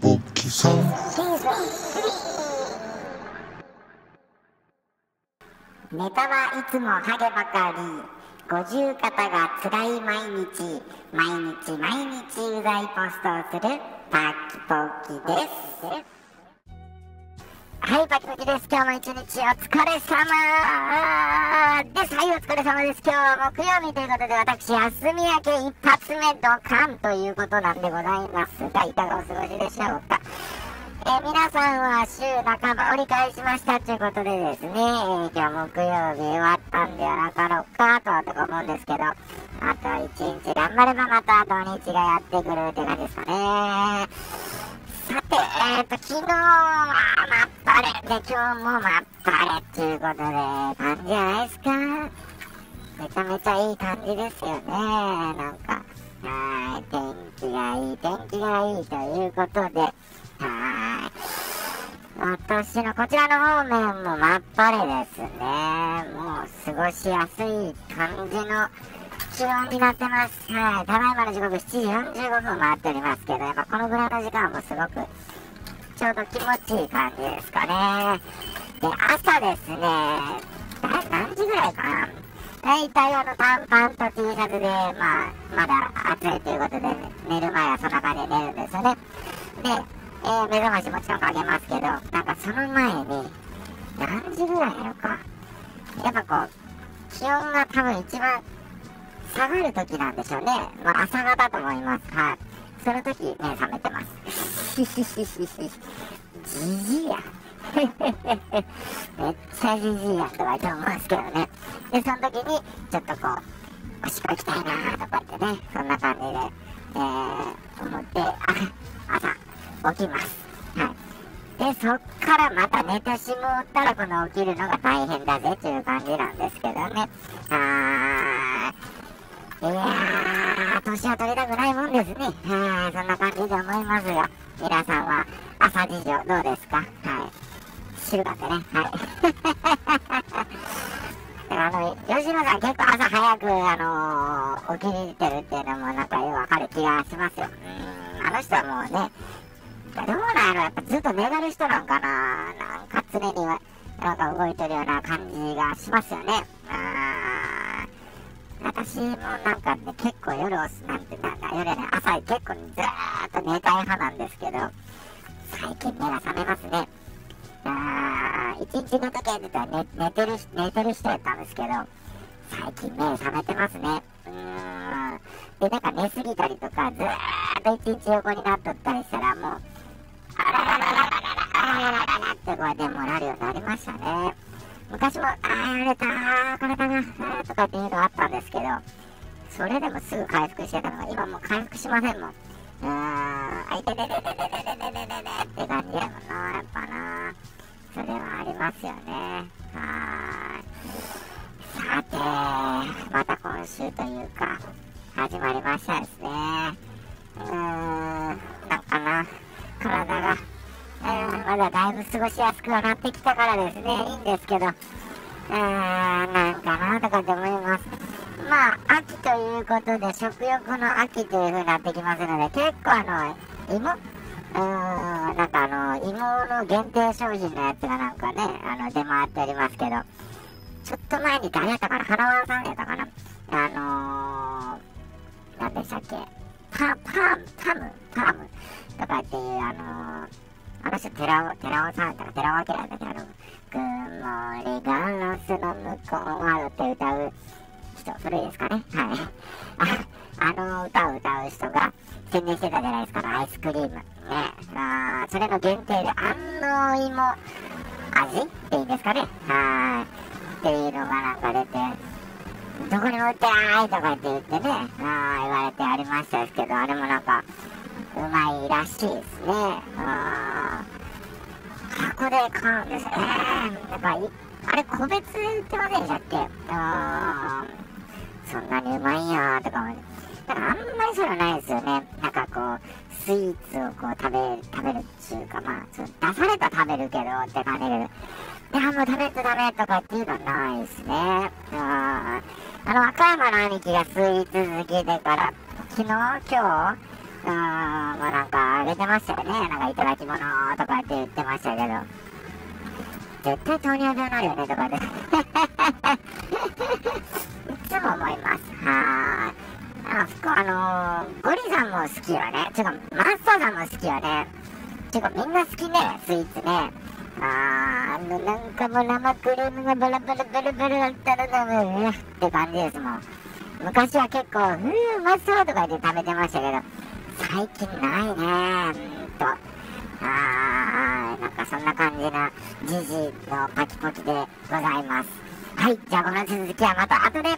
ぼっきさん。 ネタはいつもハゲばかり。五十肩が辛い毎日うざいポストをするパキポキです。はい、パキポキです。今日も一日お疲れ様です。はい、お疲れ様です。今日は木曜日ということで、私休み明け一発目ドカンということなんでございますが、いかがお過ごしでしょうか。皆さんは週半ば折り返しましたということでですね、今日木曜日終わったんではなかろうかと思うんですけど、あと一日頑張ればまた土日がやってくるって感じですかね。さて、昨日はまっぱれで、今日もまっぱれっていうことで、感じじゃないですか。めちゃめちゃいい感じですよね。なんか、天気がいいということで、私のこちらの方面もまっぱれですね。もう過ごしやすい感じの気温になってます。はい。ただいまの時刻7時45分回っておりますけど、やっぱこのぐらいの時間もすごくちょうど気持ちいい感じですかね。で、朝ですね、何時ぐらいかな。大体短パンと T シャツで、まだ暑いということで、寝る前はそんな感じで寝るんですよね。で、目覚ましもちろんかけますけど、なんかその前に、何時ぐらいなのか。やっぱこう、気温が多分一番下がる時なんでしょうね。朝方だと思います。はい。その時、目覚めてます。じじいや。めっちゃじじいやとかと思うんですけどね。で、その時に、ちょっとこう、おしっこ行きたいなーとかってね、そんな感じで、思って、朝、起きます。はい。で、そっからまた寝てしもったら、この起きるのが大変だぜという感じなんですけどね。いやー、年は取りたくないもんですね。そんな感じで思いますが、皆さんは朝事情どうですか？はい。静かでね。はい。吉野さん結構朝早く、起きてるっていうのもなんかよくわかる気がしますよ。あの人はもうね、どうなんやろ、やっぱずっと寝てる人なんかな。なんか常になんか動いてるような感じがしますよね。私もなんかね、結構夜ね、朝結構ずーっと寝たい派なんですけど、最近目が覚めますね。一日寝とけって言ったら寝てる人やったんですけど、最近目覚めてますね。で、なんか寝すぎたりとか、ずーっと一日横になっとったりしたら、もう、あらららららららららららって声でもなるようになりましたね。昔も、やられたー、これだな、とかっていうのあったんですけど、それでもすぐ回復してたのが、今もう回復しませんもん。いてててててててててって感じやもんな、やっぱな。それはありますよね。さて、また今週というか、始まりましたですね。なんかな、体が、まだだいぶ過ごしやすくはなってきたからですね、いいんですけど、なんかなとかって思います。秋ということで、食欲の秋という風になってきますので、結構芋の限定商品のやつがなんかね、出回っておりますけど、ちょっと前に誰やったかな、花輪さんやったかな、何でしたっけ、パムとかっていう、あの人、寺尾さんとか、寺尾明なんだけど、曇りガラスの向こうはって歌う人、古いですかね。はい。歌を歌う人が宣伝してたじゃないですか、アイスクリーム。ね。それの限定で、芋味っていいんですかね。っていうのがなんか出て、どこにも売ってないとかって言ってね、言われてありましたですけど、あれもなんか、うまいらしいですね。箱で買うんですね。なんかあれ個別で売ってませんでしたっけ？そんなにうまいんやとか思って。だからあんまりそういうのないですよね。なんかこう、スイーツをこう食べるっていうか、出されたら食べるけどって感じで。もう食べちゃダメとかっていうのはないですね。和歌山の兄貴がスイーツ好きでから、昨日、今日、 もうなんかあげてましたよね。なんかいただき物とかって言ってましたけど、絶対糖尿病になるよねとかでいつも思います。ゴリさんも好きよね。マッサさんも好きよね。みんな好きね、スイーツね。なんかもう生クリームがバラバラバラバラだったらダメって感じですもん。昔は結構、うまそうとか言って食べてましたけど、最近ないね、なんかそんな感じなジジのパキパキでございます。はい、じゃあこの続きはまた後で。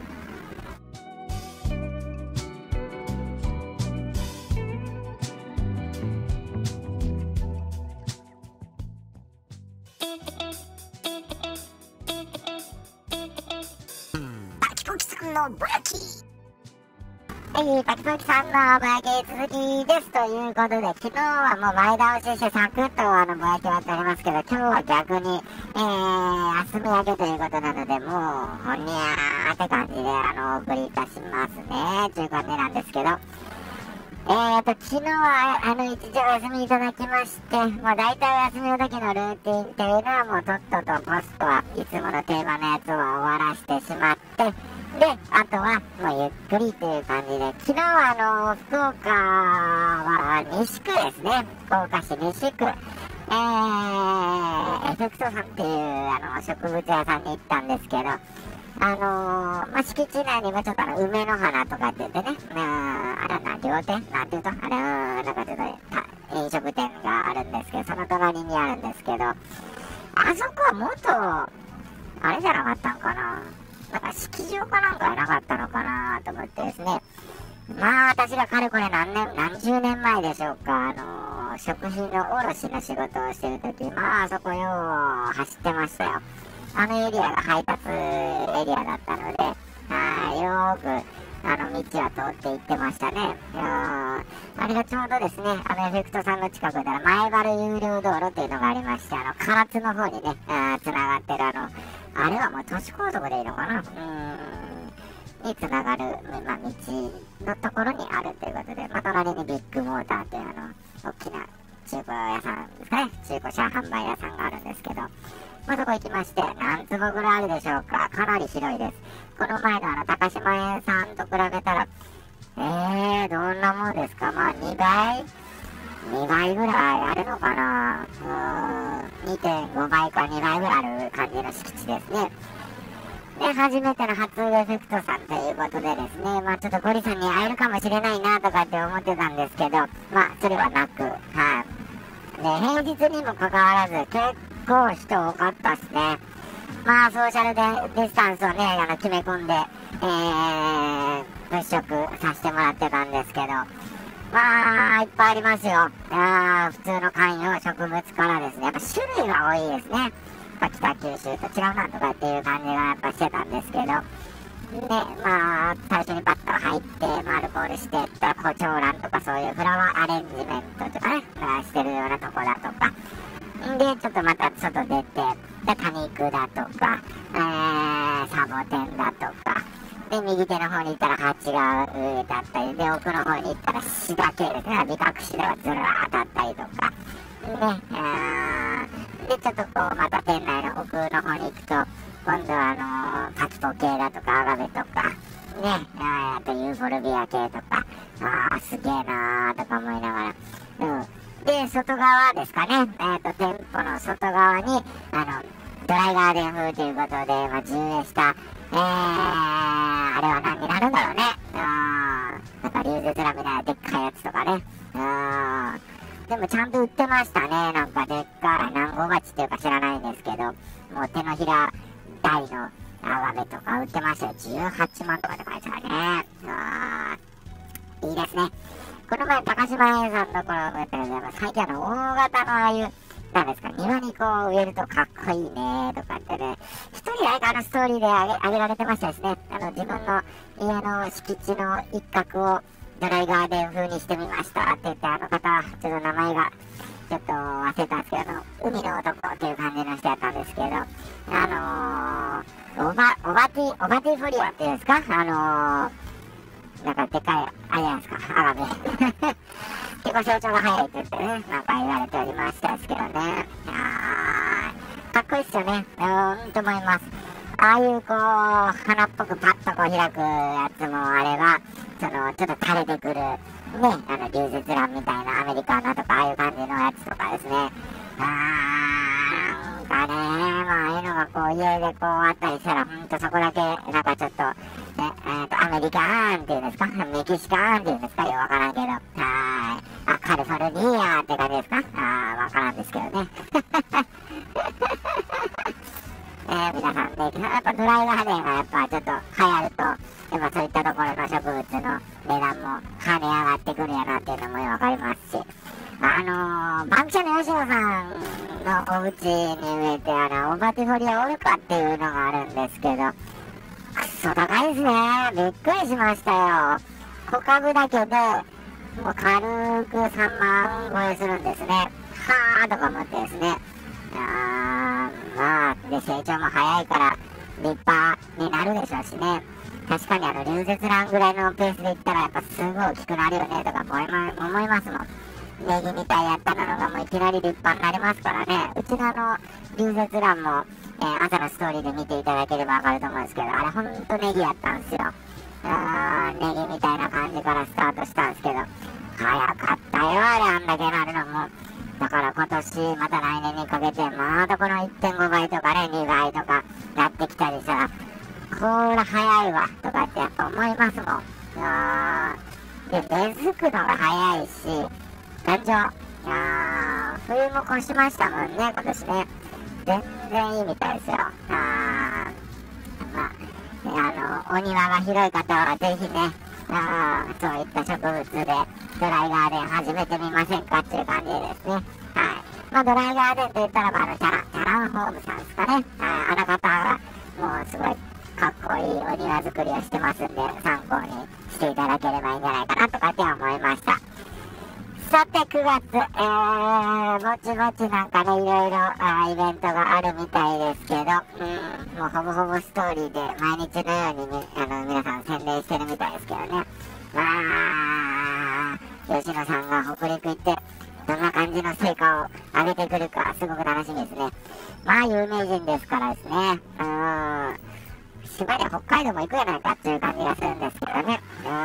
パキポキさんのぼやき。はい、パキポキさんのぼやき続きです。ということで、昨日はもう前倒ししてサクッとぼやきやっておりますけど、今日は逆に、休み明けということなので、もう、ほにゃーって感じで、お送りいたしますね。という感じなんですけど、昨日は、一日お休みいただきまして、もう大体お休みの時のルーティンっていうのはもうとっととポストはいつもの定番のやつを終わらしてしまって、で、あとはもうゆっくりという感じで、昨日は福岡は西区ですね。福岡市西区。エフェクトさんっていう植物屋さんに行ったんですけど、敷地内にもちょっと梅の花とかって言ってね、あれは料亭なんていうと、なんかちょっと飲食店があるんですけど、その隣にあるんですけど、あそこはもっと、あれじゃなかったんかな。なんか式場かなんかはなかったのかなと思ってですね。まあ私がかれこれ何十年前でしょうか、食品の卸の仕事をしてるとき、まああそこよう走ってましたよ。あのエリアが配達エリアだったので、よーく道は通って行ってましたね。あれがちょうどですね、エフェクトさんの近くで前原有料道路っていうのがありまして、唐津の方にね、つながってるあれはもう都市高速でいいのかなにつながる、道のところにあるということで、隣にビッグモーターっていう大きな中古屋さんですかね、中古車販売屋さんがあるんですけど、そこ行きまして、何坪ぐらいあるでしょうか。かなり広いです。この前の高島屋さんと比べたら、どんなもんですか。まあ2倍ぐらいあるのかな。2.5 倍か2倍ぐらいある感じの敷地ですね。で、初めての初エフェクトさんということでですね、ちょっとゴリさんに会えるかもしれないなとかって思ってたんですけど、それはなく、で、平日にもかかわらず、結構人多かったっすね。ソーシャルディスタンスをね、決め込んで、物色させてもらってたんですけど、いっぱいありますよ。普通の観葉植物からですね、やっぱ種類が多いですね。北九州と違うなとかっていう感じがやっぱしてたんですけど、最初にパッと入って、アルコールしてったコチョウランとかそういうフラワーアレンジメントとかね、してるようなとこだとか、で、ちょっとまた外出て、で、多肉だとか、サボテンだとか、で、右手の方に行ったら蜂が植えてあったり、で、奥の方に行ったらシダ系ですね、ビカクシダがずらーっとあったりとか、で、ちょっとまた店内の奥の方に行くと、今度はパキポ系だとか、アガベとか、あとユーフォルビア系とか、すげえなーとか思いながら、で、外側ですかね、店舗の外側に、ドライガーデン風ということで、10円した、あれは何になるんだろうね。なんか、リュウゼツラみたいなでっかいやつとかね。でもちゃんと売ってましたね。なんかでっかい、何号鉢っていうか知らないんですけど、もう手のひら大のアガベとか売ってましたよ。18万とかって書いてあるね。いいですね。この前、高島屋さんのところを見てるんで、最近大型のああいう、なんですか、庭に植えるとかっこいいねとかってね、一人ストーリーで上げられてましたですね。自分の家の敷地の一角をドライガーデン風にしてみましたって言って、方、ちょっと名前が、ちょっと忘れたんですけど、海の男っていう感じの人やったんですけど、オバティフォリアっていうんですか、なんかでかい、 あれじゃないですか、アガベ。結構成長が早いって言ってね、なんか言われておりましたですけどね。かっこいいっすよね。と思います。ああいうこう、花っぽくパッとこう開くやつもあれば、ちょっと垂れてくる、ね、流雪卵みたいなアメリカナとか、ああいう感じのやつとかですね。なんかね、ああいうのがこう、家でこうあったりしたら、ほんとそこだけ、なんかちょっと、ね、アメリカーンっていうんですか、メキシカーンっていうんですか、よくわからんけど、カリフォルニアって感じですか、わからんですけどね。皆さんね、やっぱドライガーデンがやっぱちょっと流行ると、やっぱそういったところの植物の値段も跳ね上がってくるやなっていうのもわかりますし、バンキシャの吉野さんのお家に植えてオバティフォリアオルカっていうのがあるんですけど、くそ高いですね。びっくりしましたよ。小株だけでもう軽く3万超えするんですね。はーとか思ってですね。で成長も早いから立派になるでしょうしね。確かに流雪卵ぐらいのペースでいったらやっぱすごい大きくなるよねとか思いますもん。ネギみたいやったのがもういきなり立派になりますからね。うちの流雪卵も、朝のストーリーで見ていただければわかると思うんですけど、あれほんとネギやったんですよ。ネギみたいな感じからスタートしたんですけど、早かったよ、あんだけなるのも。だから今年また来年にかけてまたこの 1.5 倍とかね、2倍とかやってきたりしたら、こら早いわとかってやっぱ思いますもん。で、根付くのが早いし、頑丈。冬も越しましたもんね、今年ね。全然いいみたいですよ。お庭が広い方はぜひね、そういった植物でドライガーデン始めてみませんかっていう感じですね。ドライガーデンといったらチャランホームさんですかね。あの方はもうすごいかっこいいお庭作りをしてますんで、参考にしていただければいいんじゃないかなとかって思いました。さて9月、ぼちぼちなんかね、いろいろイベントがあるみたいですけど、もうほぼほぼストーリーで毎日のように皆さん宣伝してるみたいですけどね。吉野さんが北陸行って、どんな感じの成果を上げてくるか、すごく楽しみですね。有名人ですからですね。しばらく北海道も行くやないかっていう感じがするんですけどね。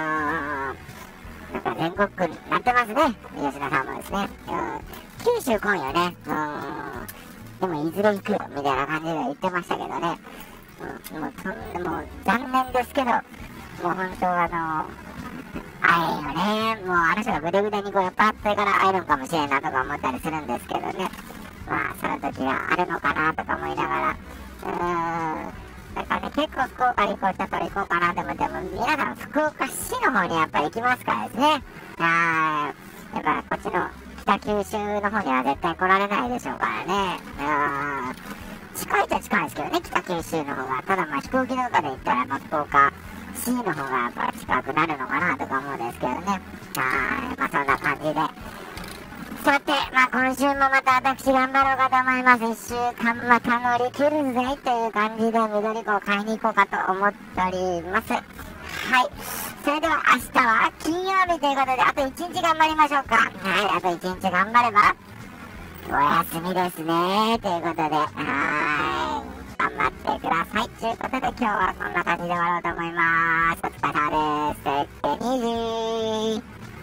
なんか全国区になってますね、吉野さんもですね。九州今夜ね、でもいずれ行くよみたいな感じで言ってましたけどね。もう残念ですけど、もう本当会えよね。もう人がぐでぐでにこうパッとから会えるのかもしれんなとか思ったりするんですけどね。その時はあるのかなとか思いながら、だからね、結構福岡にちょっと行こうかなと思って、も皆さん福岡市の方にやっぱり行きますからですね。やっぱこっちの北九州の方には絶対来られないでしょうからね。近いっちゃ近いですけどね、北九州の方が。ただ飛行機とかで行ったら福岡市の方がやっぱ近くなるのかなとか思うんですけどね。そんな感じで。さて、今週もまた私頑張ろうかと思います。1週間また乗り切るぜという感じで緑子を買いに行こうかと思っております。はい。それでは明日は金曜日ということで、あと1日頑張りましょうか。はい、あと1日頑張れば、お休みですね。ということで、頑張ってください。ということで今日はこんな感じで終わろうと思います。お疲れ様です。てってにじー。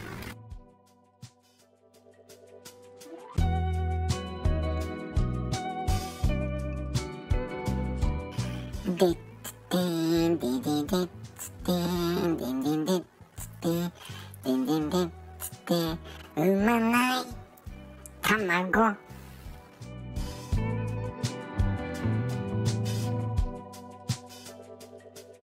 でっつてーん、でででっつてーん、でんでんでっつてーん、でんでんでっつてーん、産まない卵。